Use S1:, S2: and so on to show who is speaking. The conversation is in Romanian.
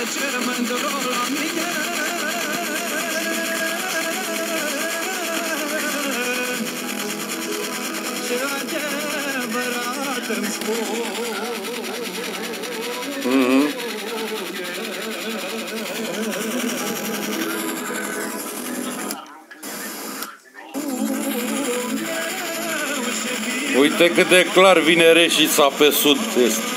S1: ce mândru la mine. Și adevărat îmi spun.
S2: Uite cât de clar vine Reșița pe sud-est.